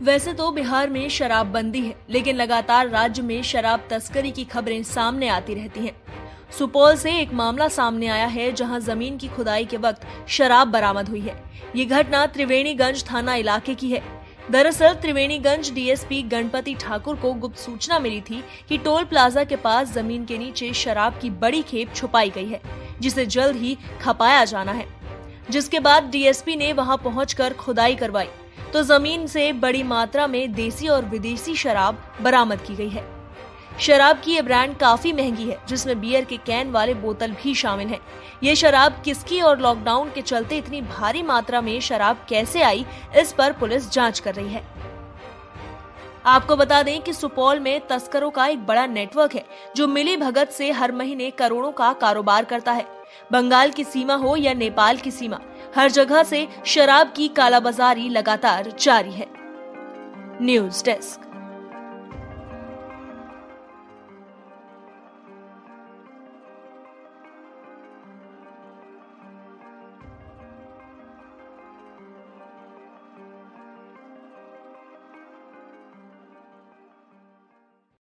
वैसे तो बिहार में शराबबंदी है, लेकिन लगातार राज्य में शराब तस्करी की खबरें सामने आती रहती हैं। सुपौल से एक मामला सामने आया है जहां जमीन की खुदाई के वक्त शराब बरामद हुई है। ये घटना त्रिवेणीगंज थाना इलाके की है। दरअसल त्रिवेणीगंज डीएसपी गणपति ठाकुर को गुप्त सूचना मिली थी कि टोल प्लाजा के पास जमीन के नीचे शराब की बड़ी खेप छुपाई गई है, जिसे जल्द ही खपाया जाना है। जिसके बाद डीएसपी ने वहां पहुंचकर खुदाई करवाई तो जमीन से बड़ी मात्रा में देसी और विदेशी शराब बरामद की गई है। शराब की ये ब्रांड काफी महंगी है, जिसमें बियर के कैन वाले बोतल भी शामिल हैं। ये शराब किसकी और लॉकडाउन के चलते इतनी भारी मात्रा में शराब कैसे आई, इस पर पुलिस जांच कर रही है। आपको बता दें कि सुपौल में तस्करों का एक बड़ा नेटवर्क है जो मिली भगत से हर महीने करोड़ों का कारोबार करता है। बंगाल की सीमा हो या नेपाल की सीमा, हर जगह से शराब की कालाबाजारी लगातार जारी है। News desk.